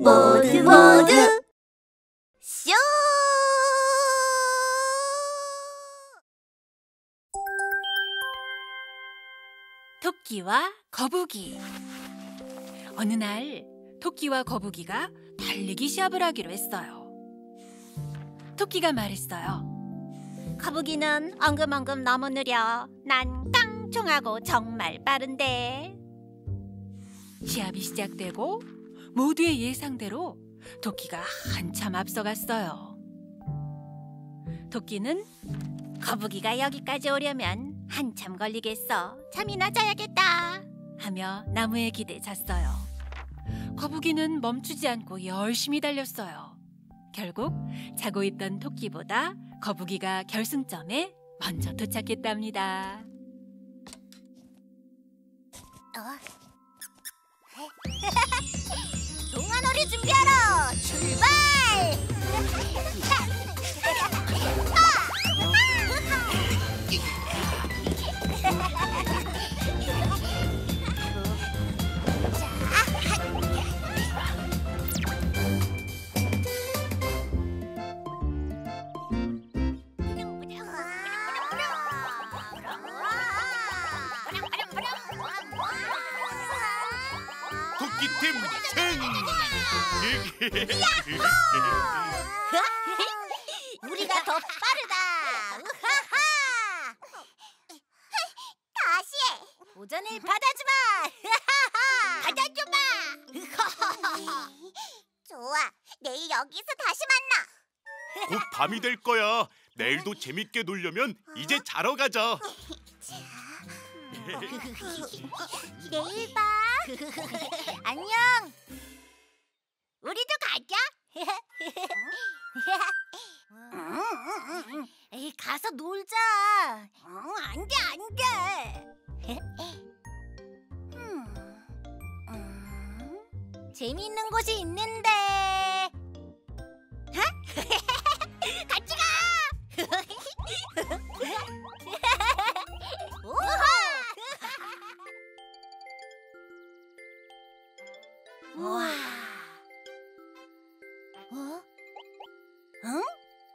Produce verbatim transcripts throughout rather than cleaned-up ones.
모두 모두 쇼! 토끼와 거북이. 어느 날 토끼와 거북이가 달리기 시합을 하기로 했어요. 토끼가 말했어요. 거북이는 엉금엉금 너무 느려. 난 깡총하고 정말 빠른데. 시합이 시작되고 모두의 예상대로 토끼가 한참 앞서갔어요. 토끼는 거북이가 여기까지 오려면 한참 걸리겠어. 잠이나 자야겠다 하며 나무에 기대졌어요. 거북이는 멈추지 않고 열심히 달렸어요. 결국 자고 있던 토끼보다 거북이가 결승점에 먼저 도착했답니다. 어? 동아놀이 준비하러 출발! 토끼팀 승! 우리가 더 빠르다. 다시 해. 도전을 받아주마. 받아주마. 좋아. 내일 여기서 다시 만나. 곧 밤이 될 거야. 내일도 재밌게 놀려면 이제 자러 가자. 내일 봐. 안녕. 우리도 가자. 에이, 가서 놀자. 어, 안 돼, 안 돼. 재미있는 곳이 있는데. 같이 가. 우와. 어? 응?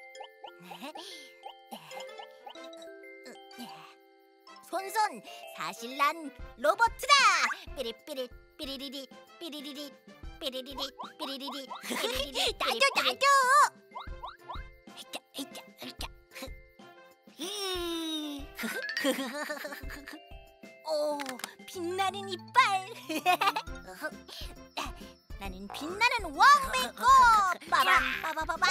손손, 사실 난 로봇이다. 삐리삐리 삐리리리 삐리리리 삐리리리 삐리리리 삐리리리. 나도 나도. 이자 이자 이자. 오, 빛나는 이빨. 나는 빛나는 왕메이커. 빠밤 빠바바밤.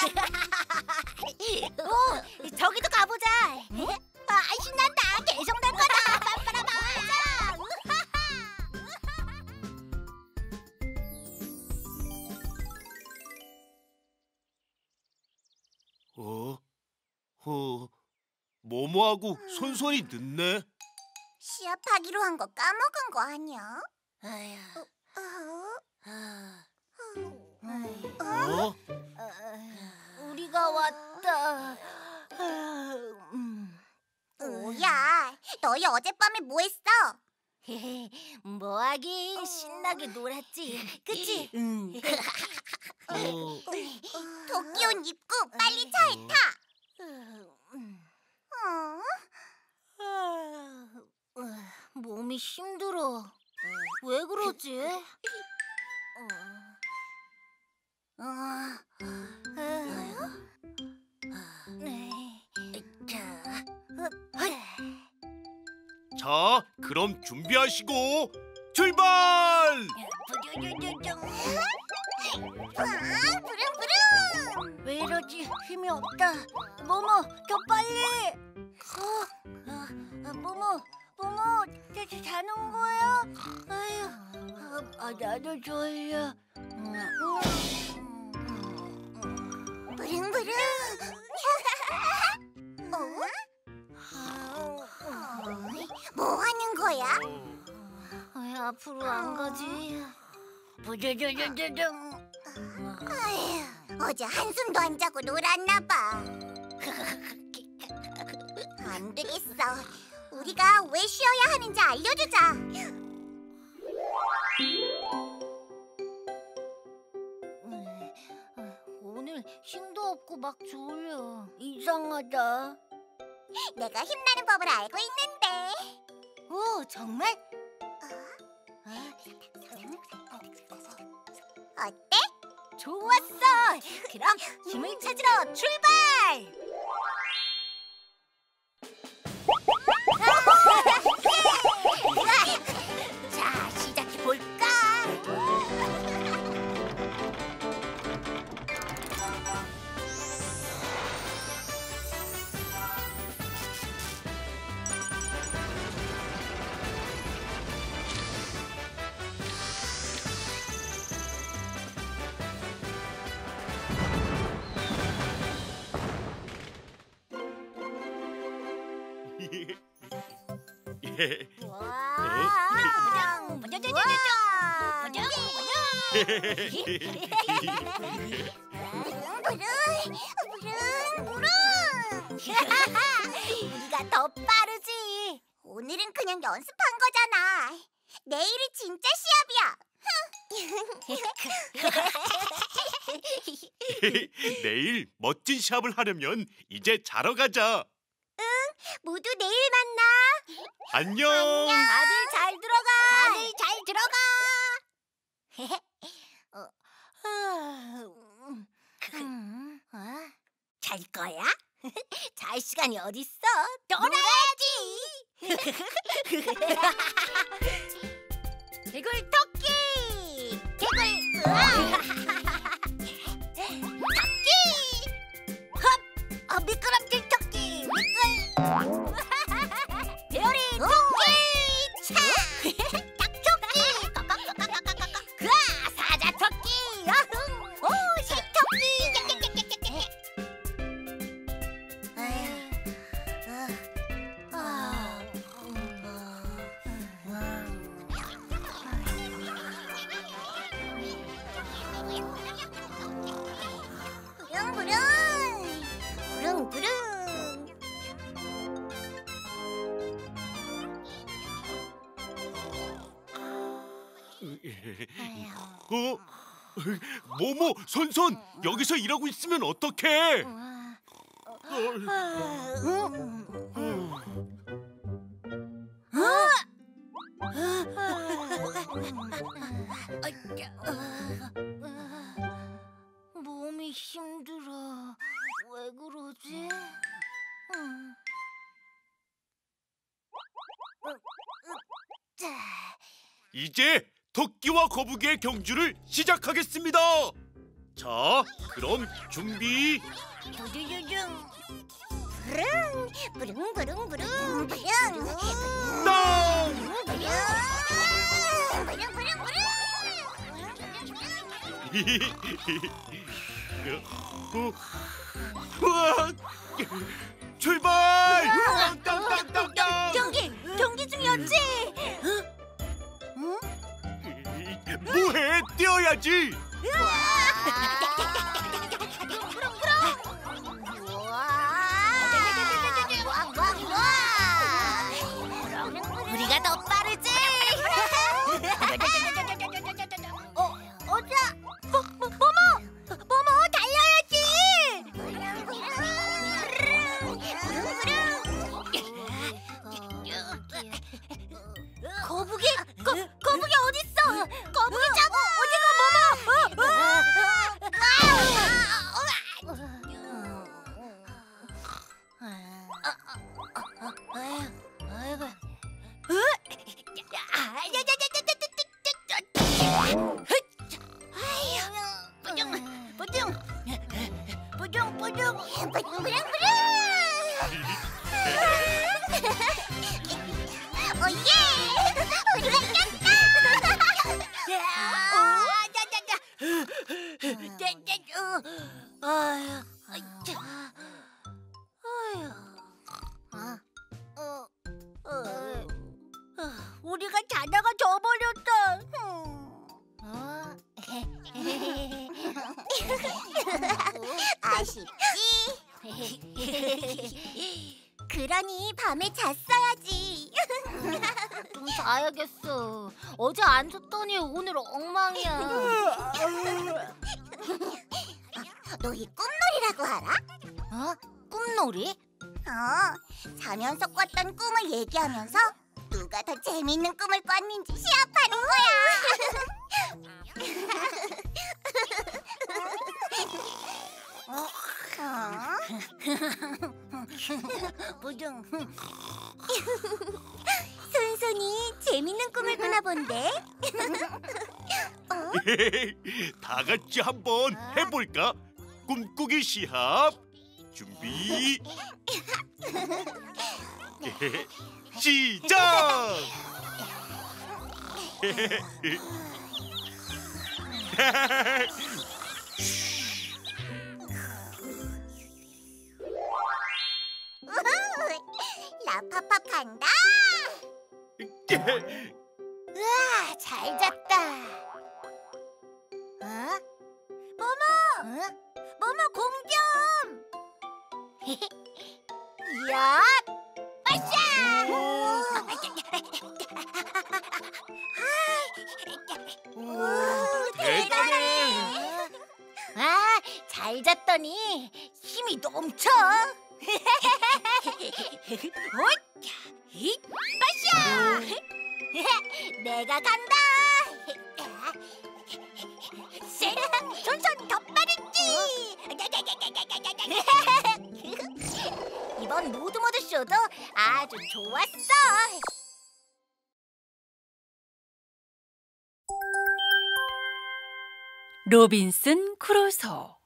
오, 저기도 가보자. 아, 신난다. 계속 날 거다. 빠빠라밤. 어? 어? 모모하고 손손이 늦네. 시합하기로 한 거 까먹은 거 아니야? 아휴. 어? 어? 우리가 왔다. 뭐야? 너희 어젯밤에 뭐 했어? 뭐 하긴 신나게 놀았지. 그치? 응. 어? 토끼 옷 입고 빨리 차에 타. 어? 몸이 힘들어. 왜 그러지? 자, 그럼 준비하시고 출발! 부릉부릉! 왜 이러지? 힘이 없다. 모모, 더 빨리! 어, 어, 모모, 모모, 자, 자는 거야? 아휴, 아, 나도 졸려. 부릉부릉! 어? 뭐 하는 거야? 왜 앞으로 안 가지? 부저저저저정. 아휴, 어제 한숨도 안 자고 놀았나 봐. 안 되겠어. 우리가 왜 쉬어야 하는지 알려주자. 음. 오늘 힘도 없고 막 졸려. 이상하다. 내가 힘나는 법을 알고 있는데. 오, 정말? 어때? 좋았어. 그럼 힘을 찾으러 출발. 자, 시작해 볼까? 와! 우리가 더 빠르지. 오늘은 그냥 연습한 거잖아. 내일이 진짜 시합이야. 내일 멋진 시합을 하려면 이제 자러 가자. 모두 내일 만나. 안녕. 다들 잘 들어가. 다들 잘 들어가. 어, 음, 어? 잘 거야? 잘 시간이 어딨어? 놀아야지. 개굴 토끼. 개굴. 으아. 어, 미끄럼틀 토끼. 미끌. 배열이 어? 토끼. 차. 닭토끼. 그아 사자 토끼. 아흥. 오 식토끼. 부릉부릉. 부릉부릉. 어? 모모, 손손, 여기서 일하고 있으면 어떡해? 몸이 힘들어. 왜 그러지? 자, 이제 토끼와 거북이의 경주를 시작하겠습니다. 자, 그럼 준비. 두두두둥. 부릉. 부릉부릉. 부릉. 부릉. 땅! 부릉. 부릉. 부릉. 부릉. 어, 우와! 출발! 땅땅땅땅! 경기! 경기 중이었지? 뭐해? 뛰어야지. 우리가 더 빠르지? 어, 어자! 어, 뭐, 뭐뭐! 뭐뭐 달려야지! 거북이? 거, 거북이 어딨어? 거북이 잡아! 어디가 오예! 우리가 이겼다! 아휴, 아휴, 어, 어, 우리가 자다가 져버렸다. 어? 아쉽지? 그러니 밤에 잤어야지. 좀 자야겠어. 어제 안 잤더니 오늘 엉망이야. 너 이 꿈놀이라고 알아? 어? 꿈놀이? 어, 자면서 꿨던 꿈을 얘기하면서 누가 더 재밌는 꿈을 꿨는지 시합하는 거야. 어? 부둥. 손손이 재밌는 꿈을 꾸나 본데. 다 같이 한번 해볼까? 꿈꾸기 시합 준비 시작! 라파파 간다. 우와, 잘 잤다. 어? 모모! 어? 모모 공점! 이야! 빠샤! 오, 대단해! 아, 잘 잤더니 힘이 넘쳐. 오잇! 히! 빠샤! 내가 간다. 손손 더 빠르지. 이번 모두 모두 쇼도 아주 좋았어. 로빈슨 크루소.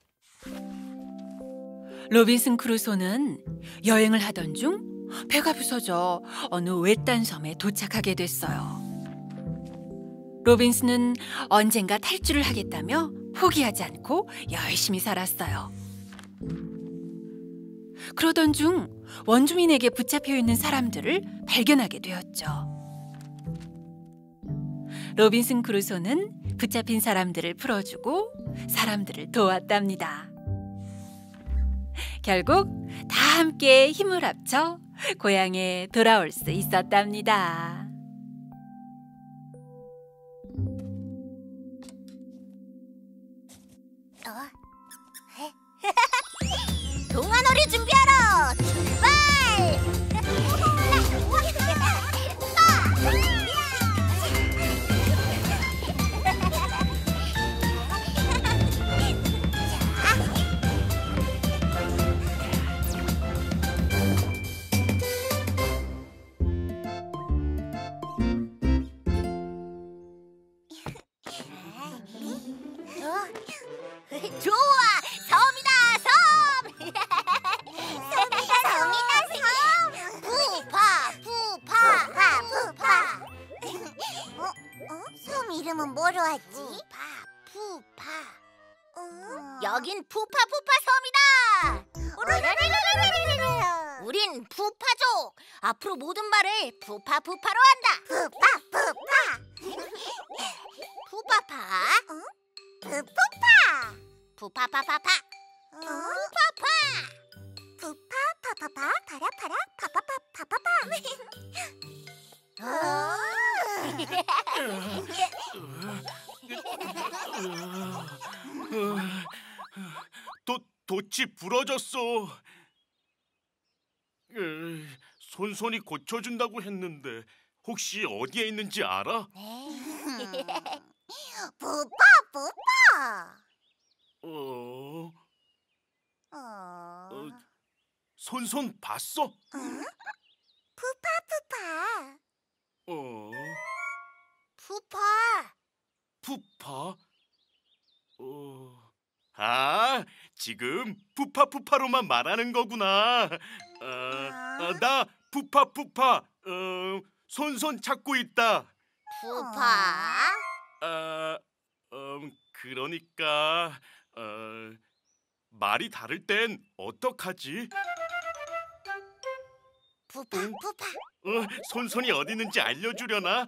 로빈슨 크루소는 여행을 하던 중 배가 부서져 어느 외딴 섬에 도착하게 됐어요. 로빈슨은 언젠가 탈출을 하겠다며 포기하지 않고 열심히 살았어요. 그러던 중 원주민에게 붙잡혀 있는 사람들을 발견하게 되었죠. 로빈슨 크루소는 붙잡힌 사람들을 풀어주고 사람들을 도왔답니다. 결국 다 함께 힘을 합쳐 고향에 돌아올 수 있었답니다. 동화놀이 준비하러 출발! 좋아! 섬이다, 섬! 섬이다, 섬. 푸파, 푸파, 푸파, 푸파. 어? 어? 섬 이름은 뭐로 하지? 푸파, 푸파. 어? 여긴 푸파 푸파 섬이다. 오라라라라라라라. 우린 푸파족. 앞으로 모든 말을 푸파 푸파로 한다. 푸파, 푸파. 푸파파, 푸푸파. 푸파파파파, 어? 푸파파. 푸파, 파파파, 파라파라, 파파파, 파파파. 도, 돛이 부러졌어. 으, 손손이 고쳐준다고 했는데 혹시 어디에 있는지 알아? 푸파, 푸파. 어, 어. 어, 손손 봤어? 푸파, 푸파. 어, 푸파. 푸파? 어, 아, 지금 푸파푸파로만 말하는 거구나. 어, 어, 나 푸파푸파, 어, 손손 찾고 있다. 푸파. 아, 음, 그러니까 어, 말이 다를 땐 어떡하지? 푸파 푸파. 어, 손손이 어디 있는지 알려주려나?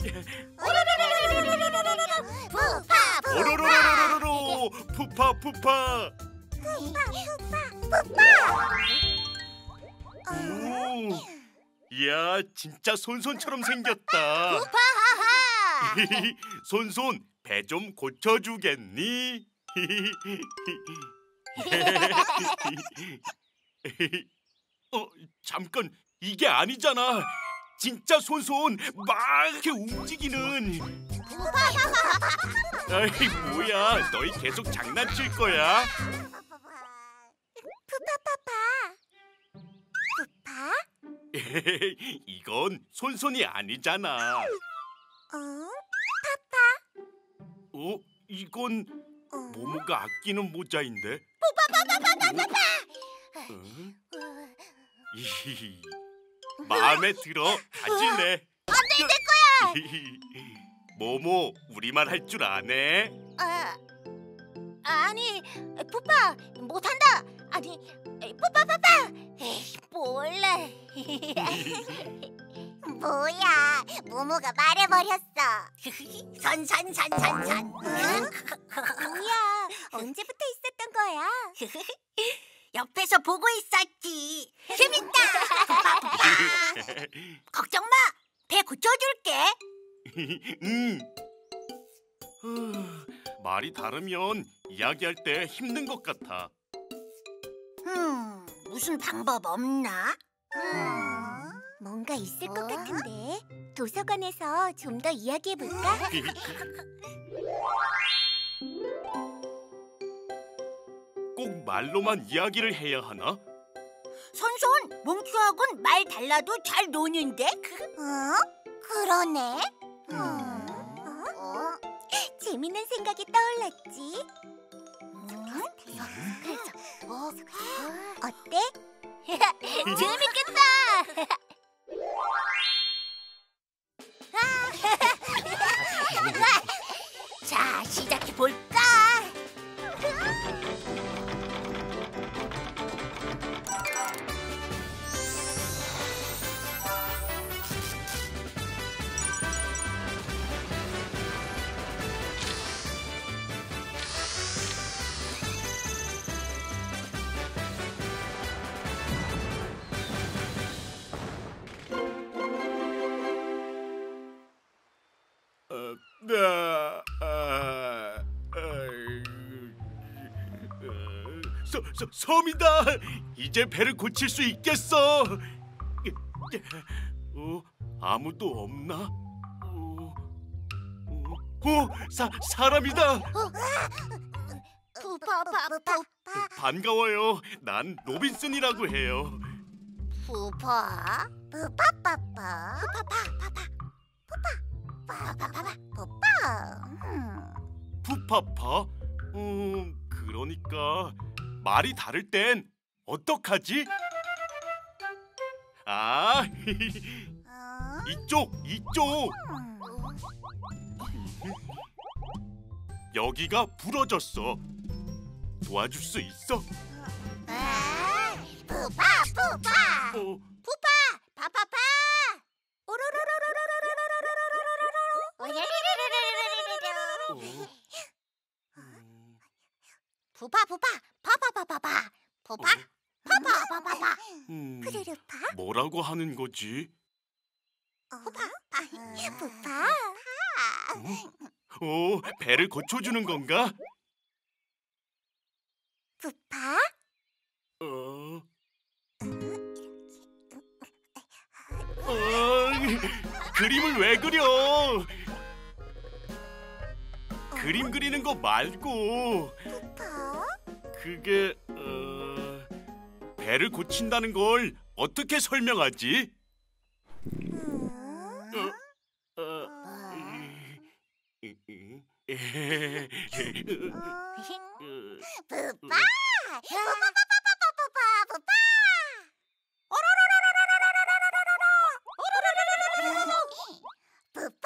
푸파 푸파. 오로로로로로로 푸파 푸파. 오, 이야, 진짜 손손처럼 생겼다. 푸파하하. 손손, 배 좀 고쳐주겠니? 어, 잠깐, 이게 아니잖아. 진짜 손손 막 이렇게 움직이는. 아이, 뭐야, 너희 계속 장난칠 거야? 푸파파파. 푸파? 이건 손손이 아니잖아. 어? 어? 이건 어? 모모가 아끼는 모자인데? 응? 이히히, 마음에 들어. 가질래? 안돼, 내 모모, 우리말 할 줄 아네? 거야. 아, 아니, 푸파 못한다. 아니, 푸파파파. 에이, 몰라. 뭐야, 모모가 말해버렸어. 선선선선선. 뭐야, 언제부터 있었던 거야? 옆에서 보고 있었지. 재밌다. 걱정 마. 배 고쳐줄게. 음. 후, 말이 다르면 이야기할 때 힘든 것 같아. 음, 무슨 방법 없나? 음, 뭔가 있을 것 같은데. 도서관에서 좀 더 이야기해볼까? 꼭 말로만 이야기를 해야 하나? 손손, 몽키하고는 말 달라도 잘 노는데? 어? 그러네. 음. 어? 재밌는 생각이 떠올랐지. 어? 어때? 재밌겠다. 자, 시작해 볼까? 어, 나, 아, 아이, 어, 서, 서, 섬이다. 이제 배를 고칠 수 있겠어. 어, 아무도 없나? 어, 어, 어, 사, 사람이다. 푸파파파파. 반가워요. 난 로빈슨이라고 해요. 푸파. 푸파파파. 푸파파파파. 푸파파파파. 푸파. 음. 푸파파? 음, 그러니까 말이 다를 땐 어떡하지? 아, 어? 이쪽, 이쪽. 음. 여기가 부러졌어. 도와줄 수 있어? 아, 푸파 푸파. 어, 푸파 파파파. 어. 음, 푸파 푸파 파파파파파. 푸파 어? 파파파파파. 음, 푸르르파. 뭐라고 하는 거지? 푸파 푸파. 어, 배를 고쳐주는 건가? 푸파. 어, 어, 그림을 왜 그려? 그림 그리는 거 말고 푸파. 그게 어, 배를 고친다는 걸 어떻게 설명하지? 음. 어, 어, 이, 이, 이, 푸파. 푸파파파파파파. 푸파. 푸파.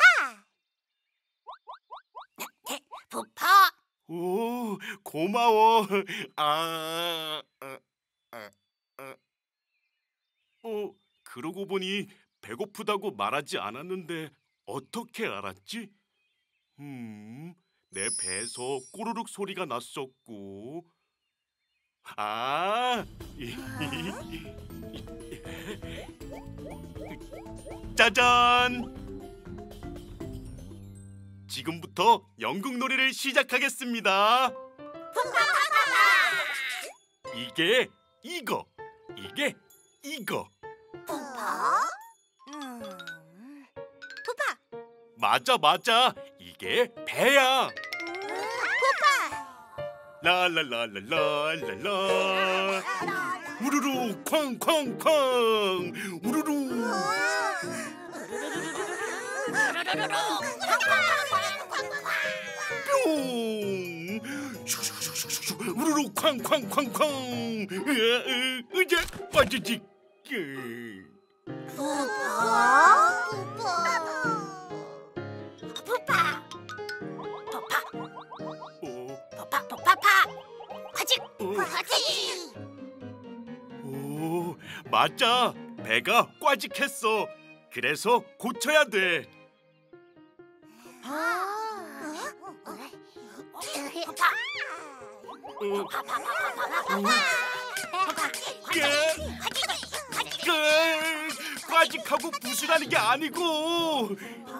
부파. 오, 고마워. 아, 아, 아, 아. 어, 그러고 보니 배고프다고 말하지 않았는데 어떻게 알았지? 음, 내 배에서 꼬르륵 소리가 났었고. 아, 짜잔! 지금부터 연극 놀이를 시작하겠습니다. 이게 이거, 이게 이거. 푸파? 음. 푸파. 맞아, 맞아. 이게 배야. 푸파. 라라라라라라라. 우르르 쾅쾅쾅. 우르르. 뿅. 슉슉슉슉슉. 우르르 쾅쾅쾅쾅. 이제 빠지지. 푸파? 푸파. 푸파. 어, 푸파 푸파파. 과직. 어. 과직. 오, 맞아. 배가 꽈직했어. 그래서 고쳐야 돼. 어, 깨, 깨, 꽈직하고 부수라는 게 아니고.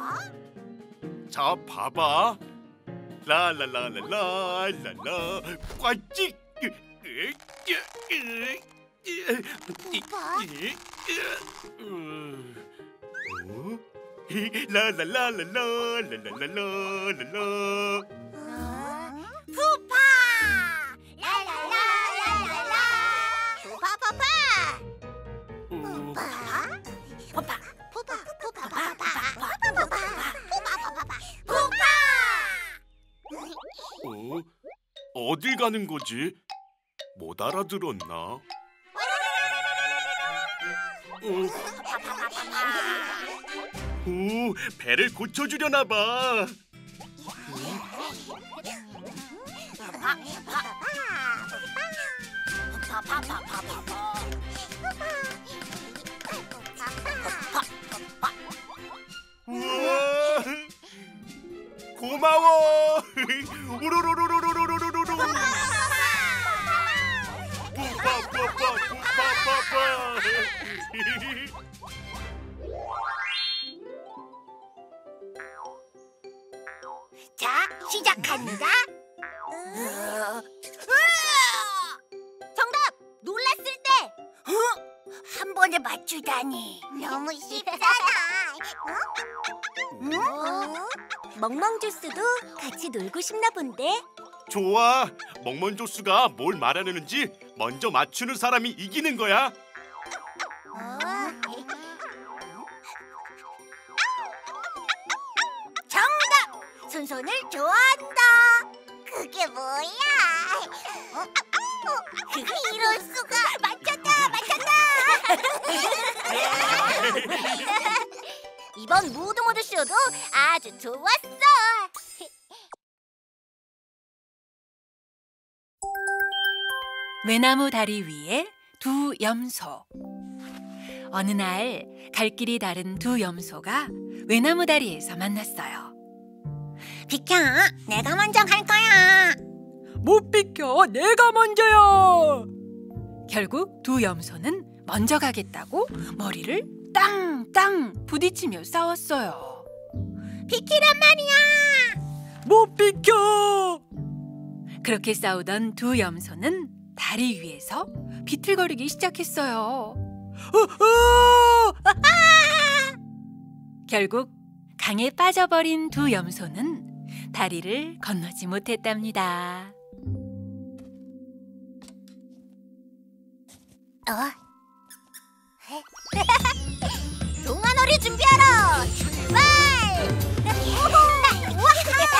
자, 봐봐. 라라라라라라라 꽈직. 라라라라라라라라라라라. 푸파! 라라라라라라! 푸파파파! 푸파? 푸파! 푸파! 푸파파파! 푸파파파! 푸파파파파! 푸파! 어? 어딜 가는 거지? 못 알아들었나? 어? 오, 배를 고쳐주려나 봐. 우와, 고마워. 우르르르르르르르르르. 푸파푸파 푸파파파. 자, 시작합니다. 정답! 놀랐을 때! 한 번에 맞추다니. 너무 쉽잖아. 응? 멍멍 주스도 같이 놀고 싶나 본데? 좋아. 멍멍조수가 뭘 말하려는지 먼저 맞추는 사람이 이기는 거야. 정답! 손손을 좋아한다. 그게 뭐야? 어? 이럴 수가. 맞췄다, 맞췄다. 이번 모두 모두 쇼도 아주 좋았어. 외나무 다리 위에 두 염소. 어느 날 갈 길이 다른 두 염소가 외나무 다리에서 만났어요. 비켜, 내가 먼저 갈 거야. 못 비켜, 내가 먼저야. 결국 두 염소는 먼저 가겠다고 머리를 땅땅 부딪히며 싸웠어요. 비키란 말이야. 못 비켜. 그렇게 싸우던 두 염소는 다리 위에서 비틀거리기 시작했어요. 어, 어! 아! 결국 강에 빠져버린 두 염소는 다리를 건너지 못했답니다. 어? 동화놀이 준비하러 출발! 우와!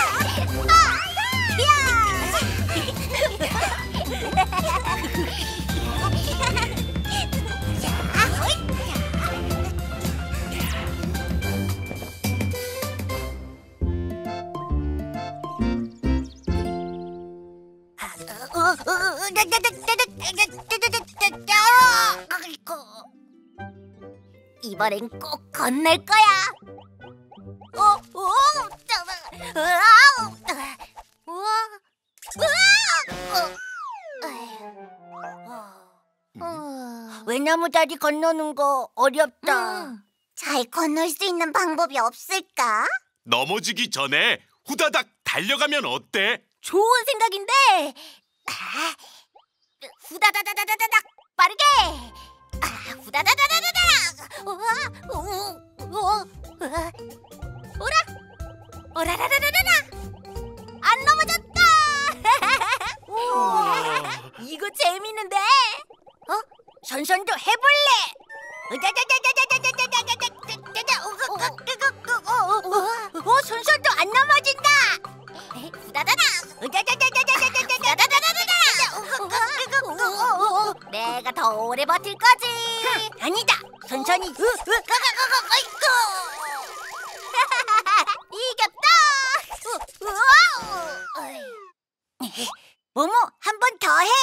이번엔 꼭 건널 거야. 어, 어, 우와, 우와, 우와. 외나무 다리 건너는 거 어렵다. 음, 잘 건널 수 있는 방법이 없을까? 넘어지기 전에 후다닥 달려가면 어때? 좋은 생각인데. 아, 후다닥 후다다다다다닥 빠르게. 아, 후다다다다다닥. 우와, 우, 우와, 우와. 오라, 오라라라라라. 안 넘어졌다. 우와, 이거 재밌는데? 어? 선선도 해볼래? 어, 선선도 안 넘어진다. 후다다닥. 내가 더 오래 버틸 거지. 아니다. 선선이 이겼다. 모모 한 번 더 해.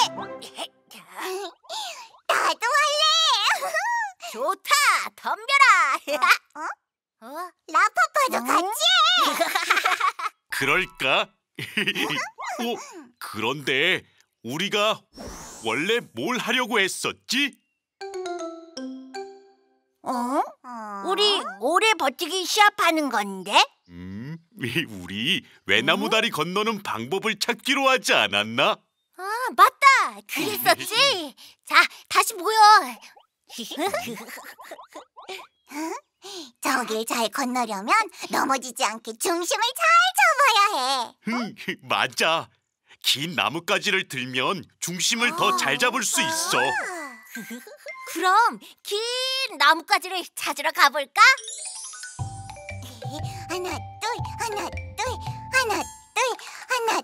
나도 할래. 좋다. 덤벼라. 어? 어? 라파파도 같이 해. 그럴까? 어, 그런데 우리가 원래 뭘 하려고 했었지? 어? 우리 오래 버티기 시합하는 건데? 음, 우리 외나무다리 건너는 방법을 찾기로 하지 않았나? 아, 맞다. 그랬었지. 자, 다시 모여. 저길 잘 건너려면 넘어지지 않게 중심을 잘 잡아야 해. 흠, 맞아. 긴 나뭇가지를 들면 중심을 더 잘 잡을 수 있어. 그럼 긴 나뭇가지를 찾으러 가볼까? 하나, 둘, 하나, 둘, 하나, 둘, 하나,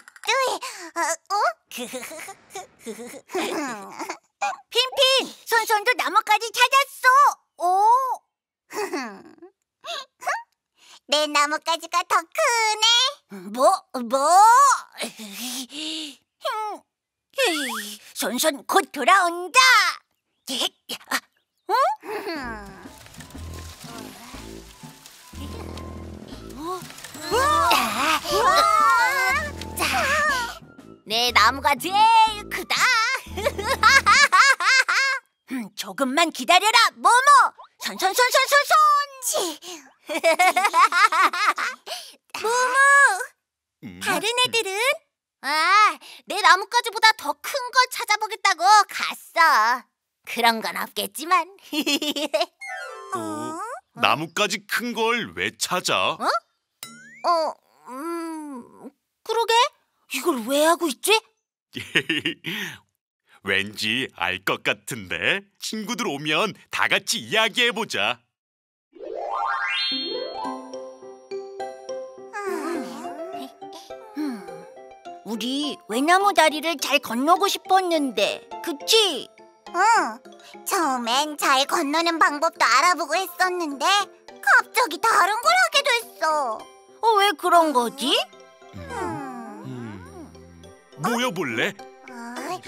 둘. 어? 어? 핀핀, 선선도 나뭇가지 찾았어. 오, 내 나뭇가지가 더 크네. 뭐, 뭐? 선선 곧 돌아온다. 자, 내 나무가 제일 크다. 음, 조금만 기다려라, 모모. 선선선선선선. 모모, 음, 다른 애들은? 아, 내 나뭇가지보다 더 큰 걸 찾아보겠다고 갔어. 그런 건 없겠지만. 어, 나뭇가지 큰 걸 왜 찾아? 어, 음, 그러게? 이걸 왜 하고 있지? 왠지 알 것 같은데. 친구들 오면 다 같이 이야기해보자. 음, 우리 외나무 다리를 잘 건너고 싶었는데, 그치? 응, 처음엔 잘 건너는 방법도 알아보고 했었는데 갑자기 다른 걸 하게 됐어. 어, 왜 그런 거지? 음, 음, 모여볼래? 아,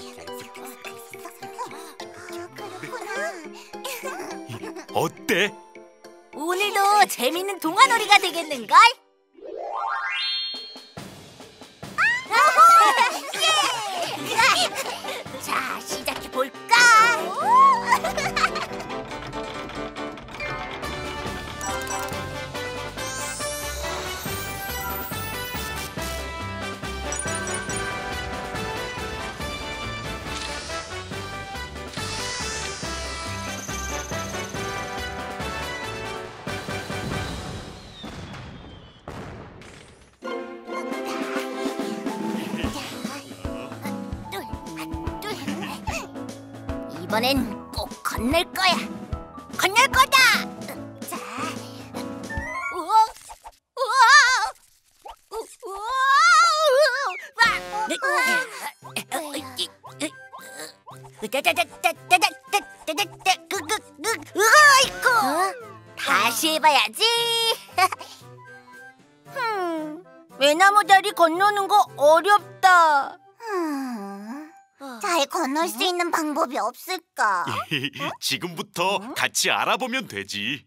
그렇구나. 어때? 오늘도 재밌는 동화놀이가 되겠는걸? 자, 시작해 볼까? 이번엔 꼭 건널 거야. 건널 거다. 자, 우와, 우와, 우- 우와, 와. 다시 해봐야지. 음, 외나무 다리 건너는 거 어렵다. 잘 건널 수 있는 방법이 없을까? 지금부터 같이 알아보면 되지.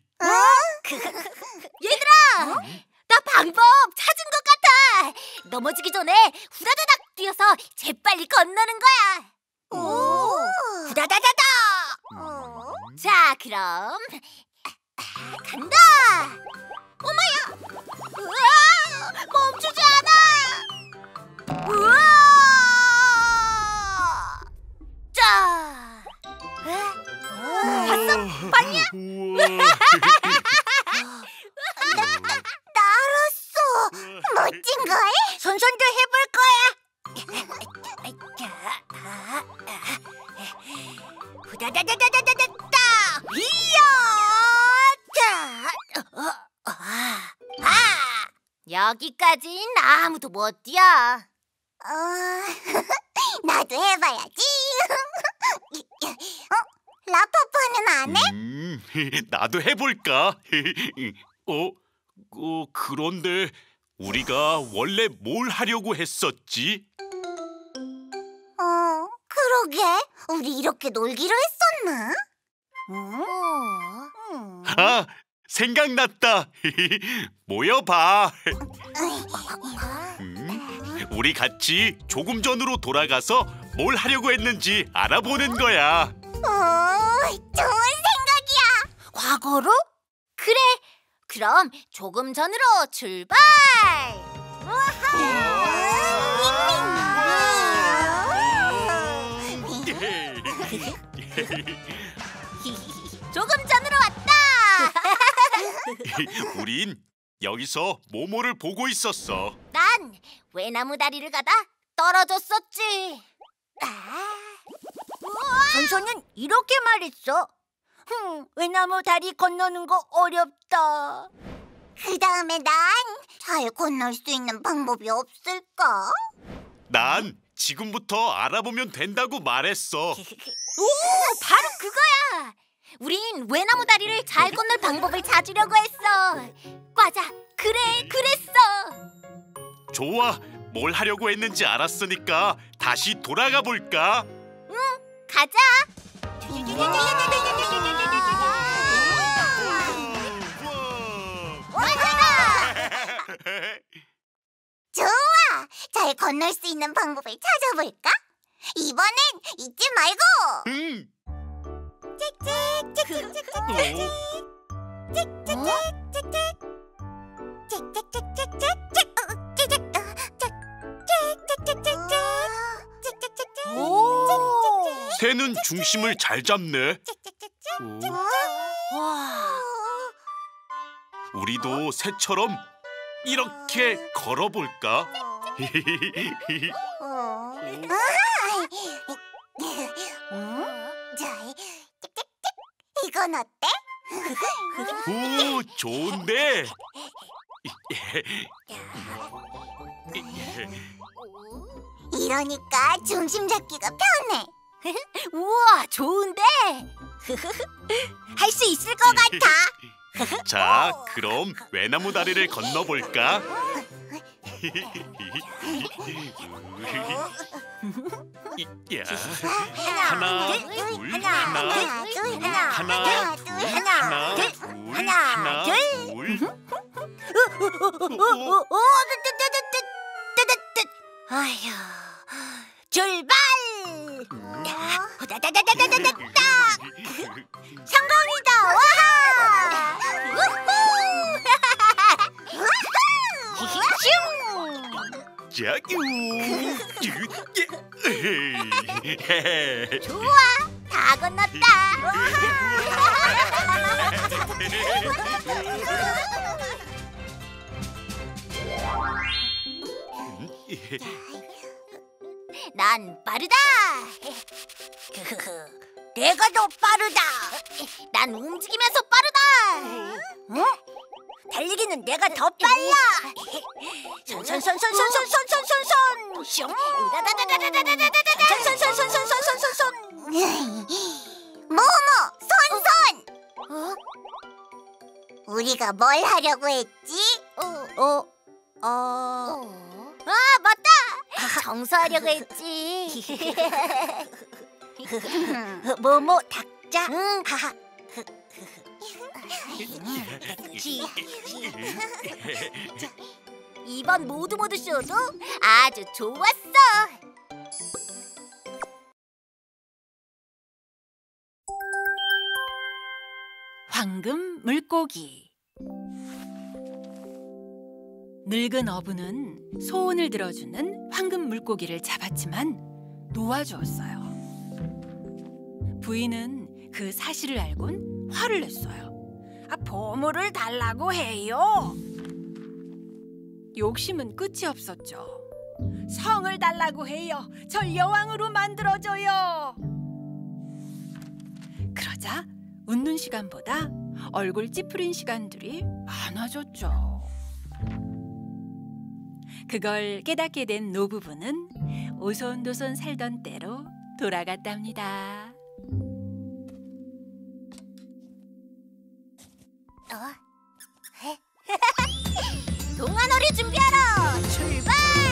얘들아, 나 방법 찾은 것 같아. 넘어지기 전에 후다다닥 뛰어서 재빨리 건너는 거야. 오, 후다다다닥. 자, 그럼 간다. 어머야, 우와, 멈추지 않아. 우와, 자. 후다다다다다다다! 이야! 아! 여기까진 아무도 못 뛰어. 어, 나도 해봐야지. 어? 라파파는 안 해? 음, 나도 해볼까? 어, 어, 그런데 우리가 원래 뭘 하려고 했었지? 어, 그러게. 우리 이렇게 놀기로 했었나? 어? 아, 생각났다. 모여봐. 음, 우리 같이 조금 전으로 돌아가서 뭘 하려고 했는지 알아보는 거야. 어, 좋은 생각이야. 과거로? 그래. 그럼 조금 전으로 출발. 조금 전으로 왔다. 우린 여기서 모모를 보고 있었어. 난 외나무 다리를 가다 떨어졌었지. 전소는 이렇게 말했어. 흠, 외나무 다리 건너는 거 어렵다. 그 다음에 난 잘 건널 수 있는 방법이 없을까? 난 지금부터 알아보면 된다고 말했어. 오, 바로 그거야. 우린 외나무 다리를 잘 건널 방법을 찾으려고 했어. 맞아, 그래, 그랬어. 좋아, 뭘 하려고 했는지 알았으니까 다시 돌아가 볼까? 가자. 좋아, 잘 건널 수 있는 방법을 찾아볼까? 이번엔 잊지 말고. 음. 새는 중심을 잘 잡네. 오. 와, 우리도 새처럼 이렇게 걸어볼까? 이건 어때? 오, 좋은데. 이러니까 중심 잡기가 편해. 우와, 좋은데? 할 수 있을 것 같아. 자, 그럼 외나무 다리를 건너볼까? 야, 하나, 둘, 하나, 둘, 하나, 하나, 둘, 둘, 하나, 둘, 둘, 하나, 하나, 둘. 둘. 오, 오, 뜨뜨뜨뜨뜨뜨뜨. 아휴, 출발! 다다다다다다다. 성공이다. 와하! 우후! 자규. 좋아, 다 건넜다. 난 빠르다. 내가 더 빠르다. 난 움직이면서 빠르다. 어? 달리기는 내가 더 빨라. 손손손손손손손손손손. 슝. 우다다다다다다다다다. 손손손손손손손손. 모모, 손손. 어? 우리가 뭘 하려고 했지? 어, 어. 아, 맞다. 청소하려고 했지. 뭐뭐 닭자. 응. 이번 모두 모두 쇼도 아주 좋았어. 황금 물고기. 늙은 어부는 소원을 들어주는 황금 물고기를 잡았지만 놓아주었어요. 부인은 그 사실을 알곤 화를 냈어요. 아, 보물을 달라고 해요. 욕심은 끝이 없었죠. 성을 달라고 해요. 절 여왕으로 만들어줘요. 그러자 웃는 시간보다 얼굴 찌푸린 시간들이 많아졌죠. 그걸 깨닫게 된 노부부는 오손도손 살던 때로 돌아갔답니다. 어? 동화놀이 준비하러 출발!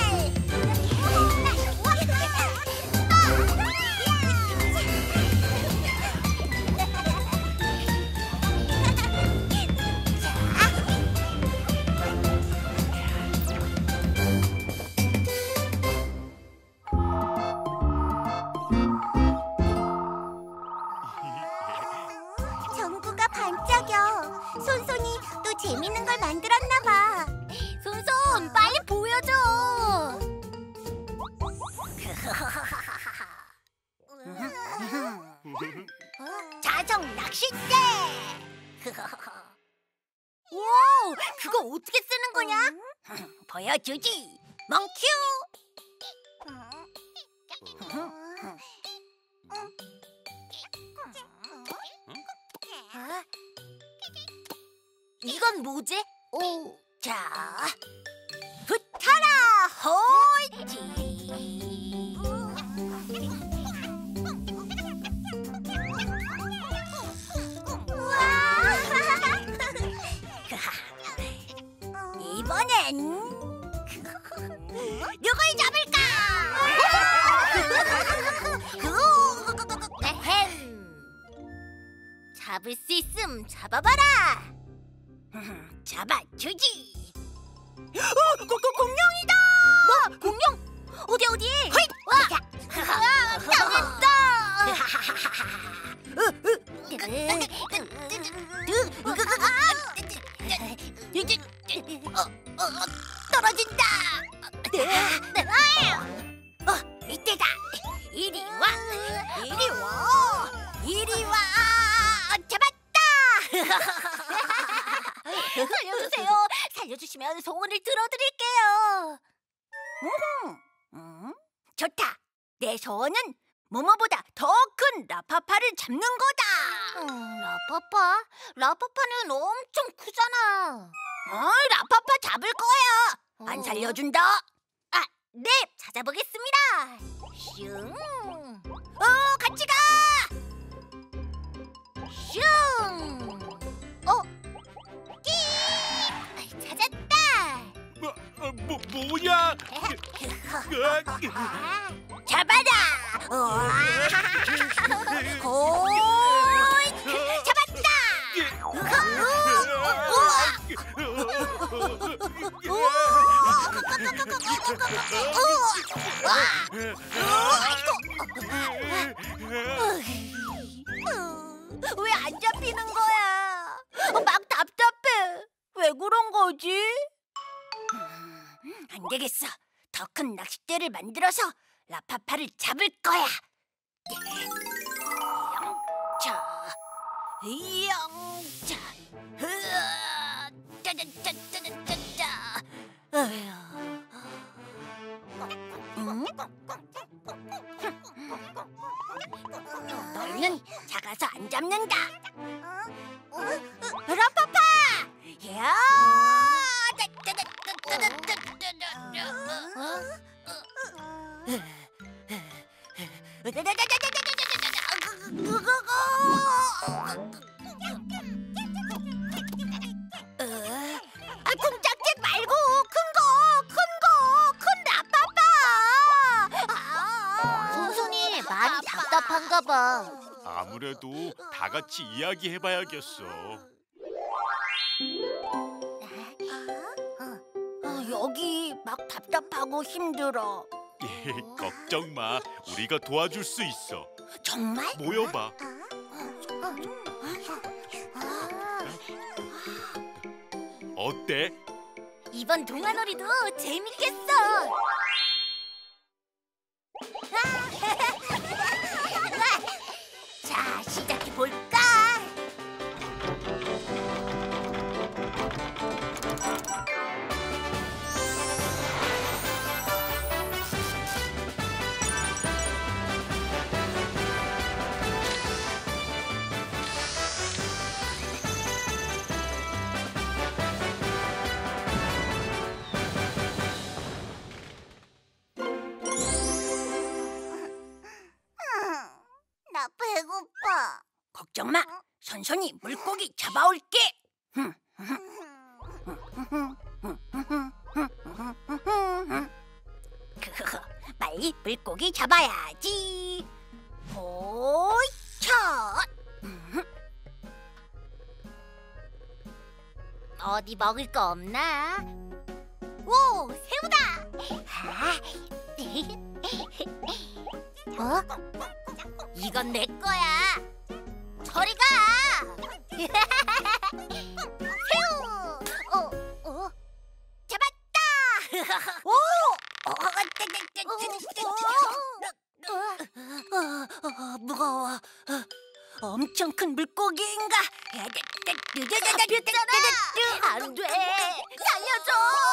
전구가 반짝여. 손손이 또 재밌는 걸 만들었나 봐. 손손, 빨리 보여줘. 자정 낚싯대. 오, 그거 어떻게 쓰는 거냐? 보여주지. 멍큐. 이건 뭐지? 오, 자, 붙어라, 홀지. 우와! 이번엔 누굴 잡을까? 에헴. 잡을 수 있음 잡아봐라. 잡아주지. 어, 고, 고, 공룡이다. 뭐? 공룡? 어디 어디? 헐! 와! 아, 당했다. 어, 어, 어, 떨어진다. 어, 이때다. 이리 와, 이리 와, 이리 와. 잡았다. 살려주세요. 살려주시면 소원을 들어드릴게요. 음, 음, 좋다. 내 소원은 모모보다 더 큰 라파파를 잡는 거다. 음, 라파파? 라파파는 엄청 크잖아. 어, 라파파 잡을 거야. 안 살려준다. 아, 네, 찾아보겠습니다. 슝. 어, 같이 가. 슝. 어, 끼. 찾았다. 뭐, 어, 뭐 뭐야? 잡아라. 오, 잡았다. 왜 안 잡히는 거야? 막 답답해. 왜 그런 거지? 음, 안 되겠어. 더 큰 낚싯대를 만들어서 라파파를 잡을 거야. 영차, 영차, 으아, 짜자짜자자자. 응? 너는 작아서 안 잡는다. 라파파! 야! 아, 쿵짝짓 말고 큰 거, 큰 거, 큰 라파파. 손손이 많이 답답한가 봐. 아무래도 다 같이 이야기해봐야겠어. 아, 여기 막 답답하고 힘들어. 걱정 마, 우리가 도와줄 수 있어. 정말? 모여봐. 어때? 이번 동화놀이도 재밌겠어. 자, 시작해 볼까? 나 배고파. 걱정 마. 선선이 물고기 잡아올게. 빨리 물고기 잡아야지. 호이차. 어디 먹을 거 없나? 오, 새우다. 아, 어? 이건 내 거야. 저리 가. 새우. 어, 어. 잡았다. 오. 어, 어, 어, 무거워. 어, 엄청 큰 물고기인가? 안 돼. 살려줘.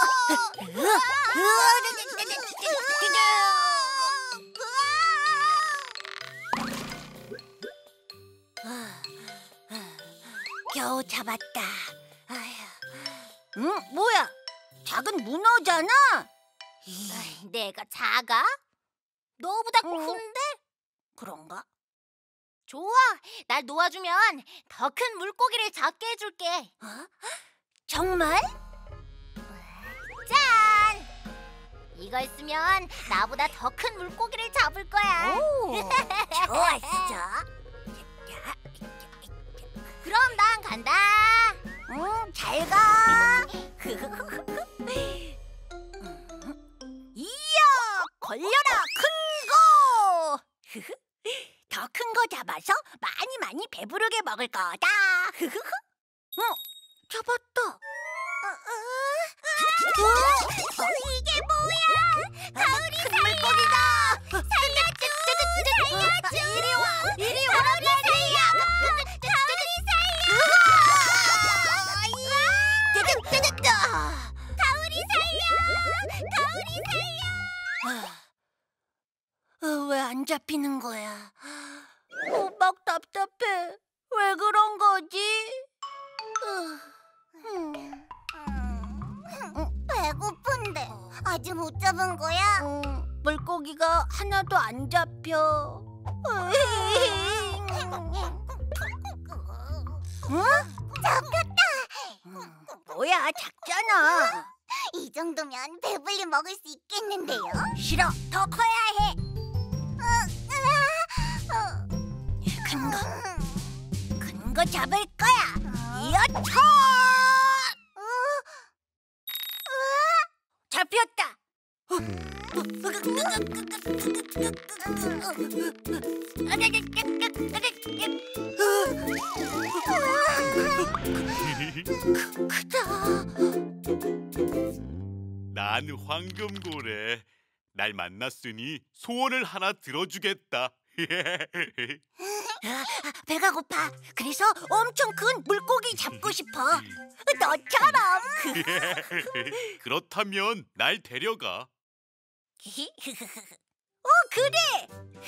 겨우 잡았다. 아휴. 응? 뭐야? 작은 문어잖아. 에이, 내가 작아? 너보다 큰데? 그런가? 좋아. 날 놓아주면 더 큰 물고기를 잡게 해줄게. 어? 정말? 짠! 이걸 쓰면 나보다 더 큰 물고기를 잡을 거야. 오, 좋았어. 그럼 난 간다. 응, 잘 가. 이야, 걸려라 큰 거. 더 큰 거 잡아서 많이 많이 배부르게 먹을 거다. 어, 잡았다. 어, 어? 어, 이게 뭐야? 가을이 큰 물고기다. 살려줘, 살려줘. 이리 와, 이리 와. 가을이 살려. 가을이 살려. 가을이 살려. 가을이 살려. 왜 안 잡히는 거야? 어, 막 답답해. 왜 그런 거지? 배고픈데 아직 못 잡은 거야? 어, 물고기가 하나도 안 잡혀. 응? 잡혔다. 뭐야, 작잖아. 이 정도면 배불리 먹을 수 있겠는데요? 싫어, 더 커야 해. 큰 거, 큰 거 잡을 거야. 이어쳐! 잡혔다. 크다. 난 황금고래. 날 만났으니 소원을 하나 들어주겠다. 배가 고파. 그래서 엄청 큰 물고기 잡고 싶어. 너처럼. 그렇다면 날 데려가. 어, 그래.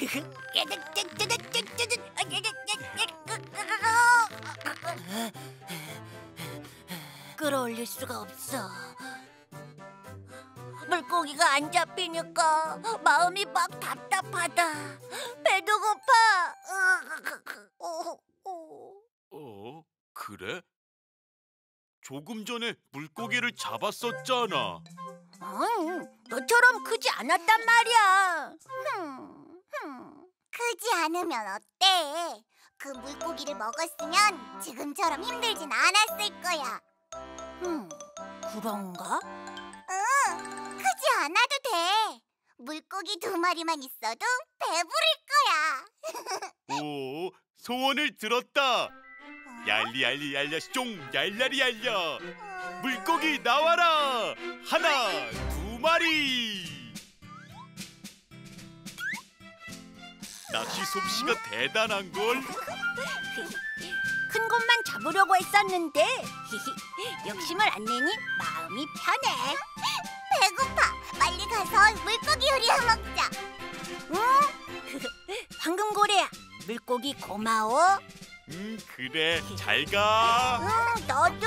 끌어올릴 수가 없어. 물고기가 안 잡히니까 마음이 막 답답하다. 배도 고파. 어? 그래? 조금 전에 물고기를 잡았었잖아. 응, 너처럼 크지 않았단 말이야. 크지 않으면 어때? 그 물고기를 먹었으면 지금처럼 힘들진 않았을 거야. 음, 그런가? 응, 크지 않아도 돼. 물고기 두 마리만 있어도 배부를 거야. 오, 소원을 들었다. 얄리얄리 얄랴숑 얄야리 얄랴. 물고기 나와라. 하나, 두 마리. 낚시 솜씨가 대단한 걸. 큰 것만 잡으려고 했었는데 욕심을 안 내니 마음이 편해. 배고파. 빨리 가서 물고기 요리해 먹자. 응? 황금고래야, 물고기 고마워. 음, 그래. 잘 가. 응, 너도.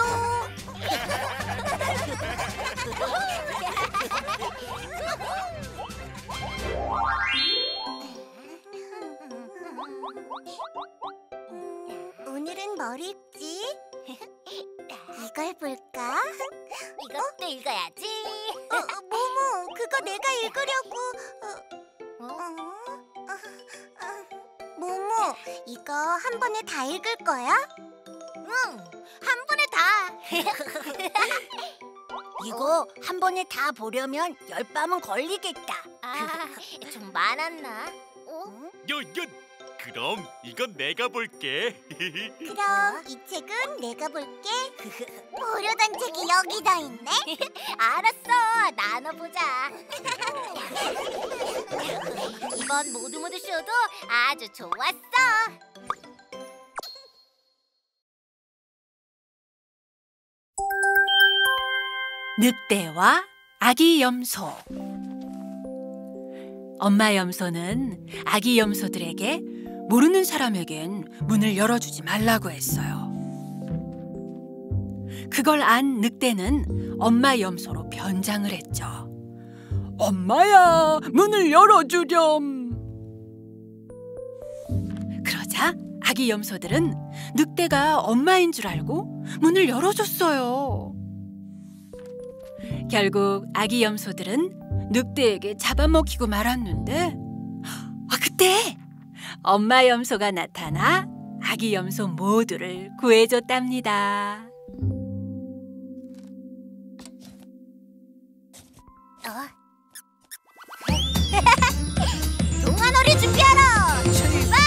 오늘은 뭘 읽지? 이걸 볼까? 이것도 읽어야지. 어, 어, 모모, 그거 내가 읽으려고. 어, 어? 어, 어, 모모, 이거 한 번에 다 읽을 거야? 응, 한 번에 다. 이거 한 번에 다 보려면 열 밤은 걸리겠다. 아, 좀 많았나? 어? 여, 여. 그럼 이건 내가 볼게. 그럼 이 책은 내가 볼게. 보려던 책이 여기다 있네. 알았어, 나눠보자. 이번 모두 모두 쇼도 아주 좋았어. 늑대와 아기 염소. 엄마 염소는 아기 염소들에게 모르는 사람에겐 문을 열어주지 말라고 했어요. 그걸 안 늑대는 엄마 염소로 변장을 했죠. 엄마야, 문을 열어주렴. 그러자 아기 염소들은 늑대가 엄마인 줄 알고 문을 열어줬어요. 결국 아기 염소들은 늑대에게 잡아먹히고 말았는데, 아, 그때 엄마 염소가 나타나 아기 염소 모두를 구해줬답니다. 어? 동화놀이 준비하러 출발!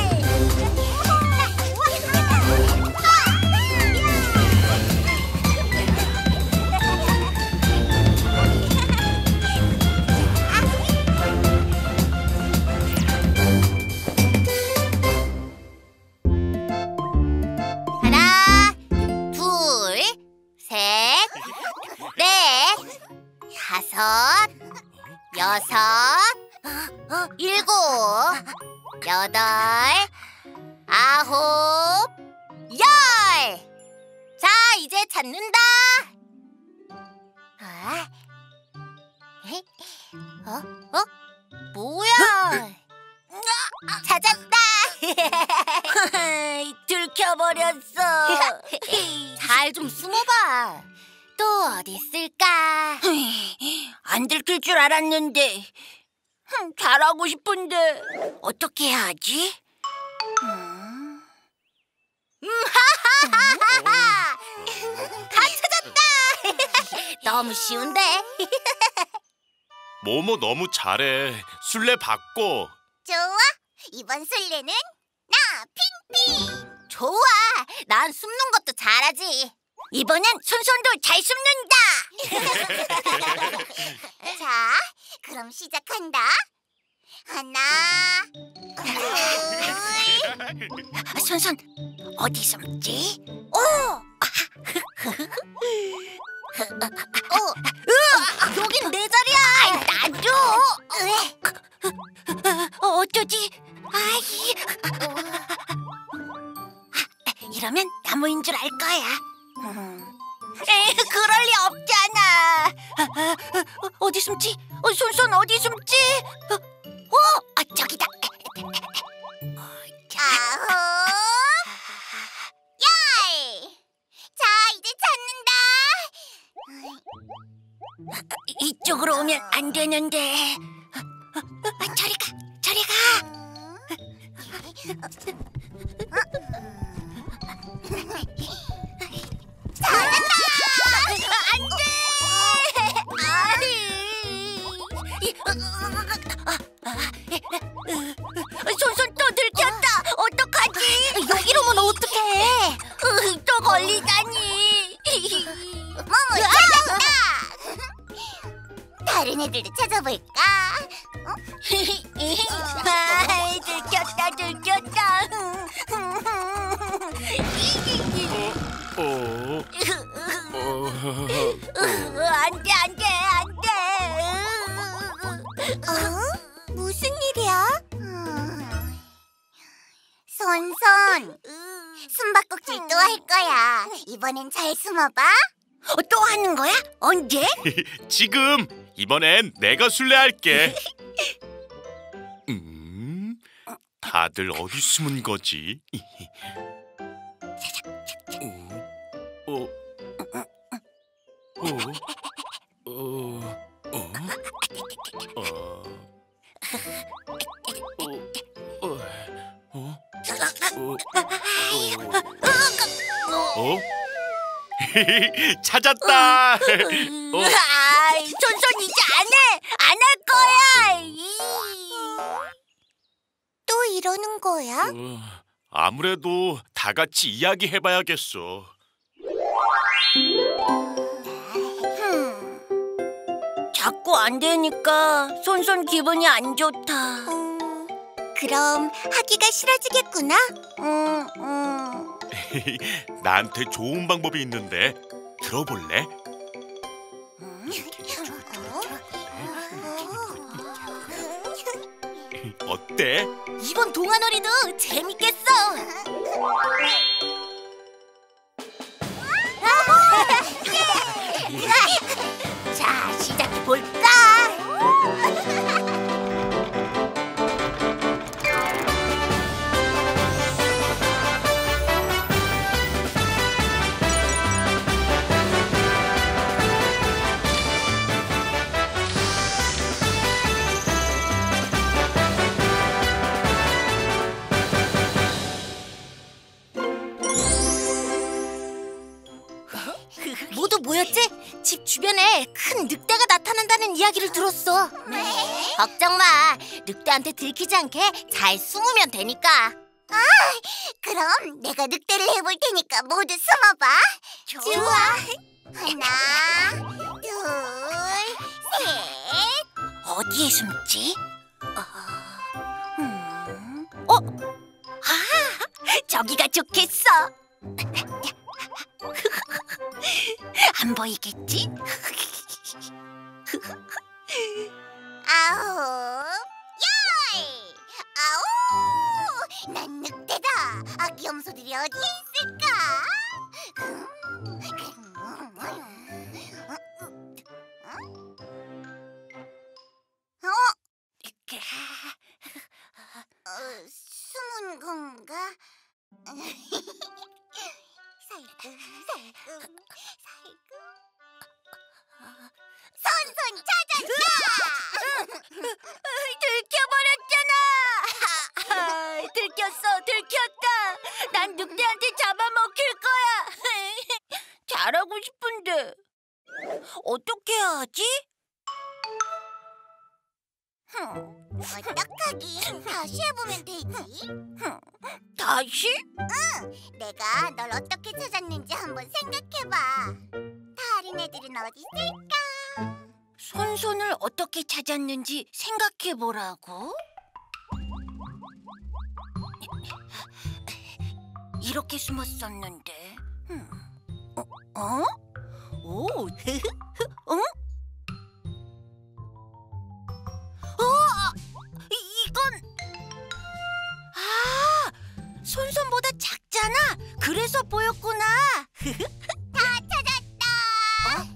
하나, 둘, 셋, 넷, 다섯, 여섯, 일곱, 여덟, 아홉, 열. 자, 이제 찾는다. 아? 에? 어? 어? 뭐야? 찾았다. 들켜버렸어. 잘 좀 숨어봐. 또 어디 있을까? 안 들킬 줄 알았는데. 흠, 잘하고 싶은데 어떻게 해야 하지? 음. 다 찾았다. 너무 쉬운데? 모모 너무 잘해. 술래 받고. 좋아. 이번 술래는 나 핑핑. 좋아. 난 숨는 것도 잘하지. 이번엔 손손도 잘 숨는다. 자, 그럼 시작한다. 하나, 둘. 손손 어디 숨지? 오! 어, 여긴 내 자리야. 나도. 어, 어쩌지? 아이. 이러면 나무인 줄 알 거야. 에이, 그럴 리 없잖아. 어, 어디 숨지? 어, 손손 어디 숨지? 어, 어 아, 저기다. 아홉, 열. 자, 이제 찾는다. 이쪽으로 오면 안 되는데. 아, 저리 가, 저리 가. 찾았다. 안 돼. 아니. 손손 또 들켰다. 어떡하지? 여기로 오면 어떡해? 또 걸리다니. 모모 찾았다. 다른 애들도 찾아볼까? 어? 아, 들켰다, 들켰다. 어, 어. 안 돼, 안 돼, 안 돼. 어? 무슨 일이야? 음. 손손, 숨바꼭질 또 할 거야. 이번엔 잘 숨어봐. 어, 또 하는 거야? 언제? 지금 이번엔 내가 술래할게. 음, 다 다들 어디 숨은 거지? 어, 어, 어, 어, 어, 어, 어, 어, 어? 찾았다. 어? 아이, 손손 이제 안 해! 안 할 거야! 이. 또 이러는 거야? 어, 아무래도 다 같이 이야기해봐야겠어. 자꾸 안 되니까 손손 기분이 안 좋다. 음, 그럼 하기가 싫어지겠구나. 음, 음. 나한테 좋은 방법이 있는데 들어볼래? 어때? 이번 동화놀이도 재밌겠어. 자, 시작해 볼까? 모두 모였지? 집 주변에 큰 늑대가 나타난다는 이야기를 들었어. 네? 걱정 마. 늑대한테 들키지 않게 잘 숨으면 되니까. 그럼 내가 늑대를 해볼 테니까 모두 숨어봐. 좋아. 하나, 둘, 셋. 어디에 숨지? 어, 음, 어? 아, 저기가 좋겠어. 안 보이겠지? 아홉, 열, 아홉. 난 늑대다. 아기 염소들이 어디에 있을까? 어? 어, 숨은 건가? 살금 살금 살금. 손손 찾았다. 들켜버렸잖아. 들켰어, 들켰다. 난 늑대한테 잡아먹힐 거야. 잘하고 싶은데 어떻게 해야지? 어떡하긴 다시 해보면 되지. 다시? 내가 널 어떻게 찾았는지 한번 생각해봐. 다른 애들은 어디 있을까? 손손을 어떻게 찾았는지 생각해보라고? 이렇게 숨었었는데. 음. 어? 어? 오, 응? 어? 이- 이건 아, 손손보다 작잖아. 그래서 보였구나. 다 찾았다.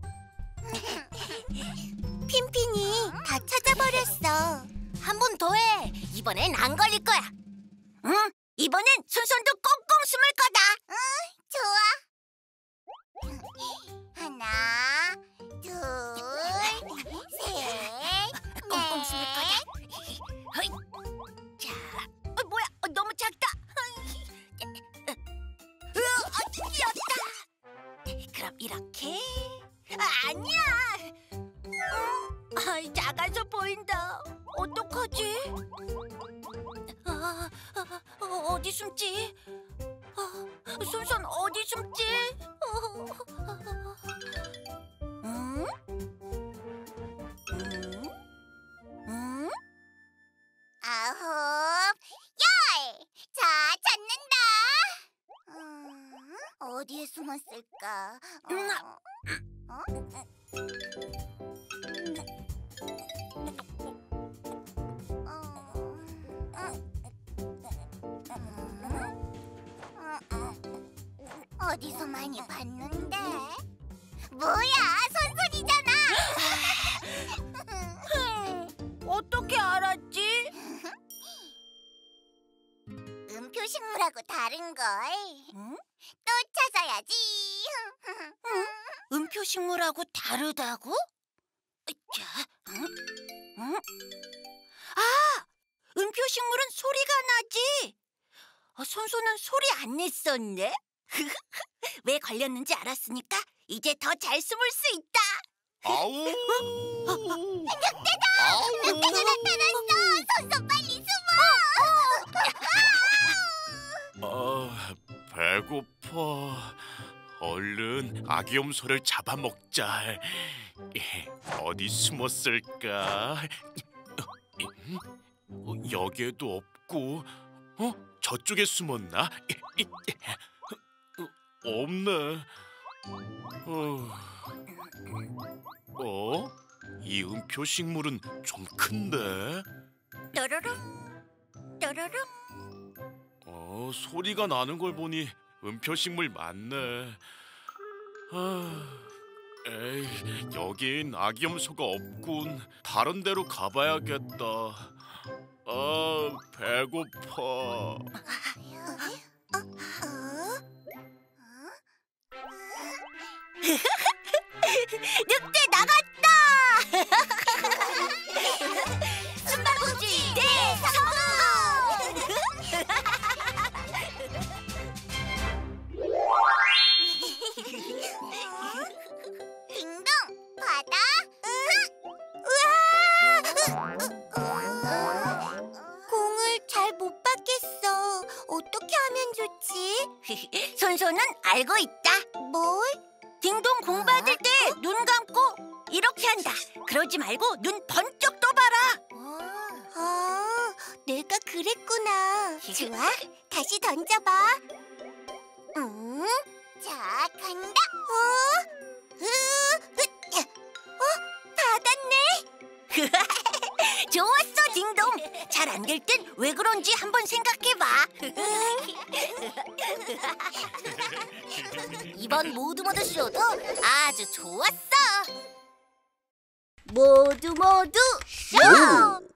핀핀이 다 찾아버렸어. 한 번 더 해. 이번엔 안 걸릴 거야. 응? 이번엔 손손도 꽁꽁 숨을 거다. 좋아. 하나, 둘, 셋, 꽁꽁 숨을 거다. 허이. 자, 어, 뭐야? 어, 너무 작다. 으, 어, 뛰었다. 그럼 이렇게. 아, 아니야. 음, 아, 작아서 보인다. 어떡하지? 아, 아, 어, 어디 숨지? 아, 손손 어디 숨지? 어, 음? 음? 음? 아홉, 열. 자, 찾는다. 음, 어디에 숨었을까? 음, 어? 어디서 많이 봤는데? 뭐야, 손손이잖아. 어떻게 알았지? 음표 식물하고 다른걸. 응? 또 찾아야지. 음표 식물하고 다르다고? 자, 응? 응? 아, 음표 식물은 소리가 나지. 어, 손소는 소리 안 냈었네. 왜 걸렸는지 알았으니까 이제 더 잘 숨을 수 있다. 아우. 늑대다! 늑대가 나타났어. 손손 빨리 숨어. 아, 배고파. 얼른 아기염소를 잡아먹자. 어디 숨었을까? 어, 여기에도 없고, 어? 저쪽에 숨었나? 어, 없네. 어, 어? 이 음표 식물은 좀 큰데? 따라랑, 따라랑. 어, 소리가 나는 걸 보니 음표 식물 맞네. 아, 에이, 여긴 아기염소가 없군. 다른 데로 가봐야겠다. 아, 배고파. 늑대 나갔다. 숨바꼭질 대성공. 딩동 바다. 공을 잘 못 받겠어. 어떻게 하면 좋지? 손소는 알고 있다. 뭘? 딩동 공 받을 때 눈 감고 이렇게 한다. 그러지 말고 눈 번쩍 떠봐라. 아, 내가 그랬구나. 좋아, 다시 던져봐. 음, 자, 간다. 어, 으, 으, 어, 받았네. 좋았어, 딩동. 잘 안 될 땐 왜 그런지 한번 생각해봐. 이번 모두 모두 쇼도 아주 좋았어. 모두 모두 쇼!